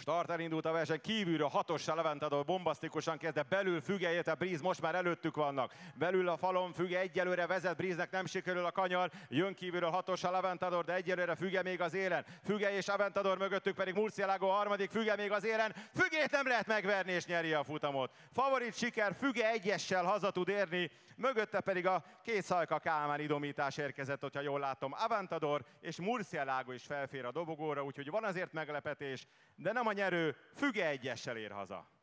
Start elindult a verseny, kívülről hatossal Aventador bombasztikusan kezd, de belül Füge, illetve Breeze most már előttük vannak. Belül a falon Füge egyelőre vezet, Breeze-nek nem sikerül a kanyar, jön kívülről hatossal Aventador, de egyelőre Füge még az élen. Füge és Aventador mögöttük pedig Murcielago a harmadik, Füge még az élen. Fügét nem lehet megverni és nyeri a futamot. Favorit siker, Füge egyessel haza tud érni, mögötte pedig a két Szalka Kálmán idomítás érkezett, hogyha jól látom. Aventador és Murcielago is felfér a dobogóra, úgyhogy van azért meglepetés, de nem a nyerő, Füge egyessel ér haza.